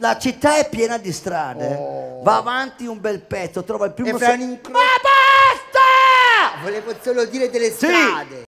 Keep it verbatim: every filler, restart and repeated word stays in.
la città è piena di strade, Oh. va avanti un bel pezzo, trova il primo... E fra un se- incrocio- Ma basta! Volevo solo dire delle Sì. strade.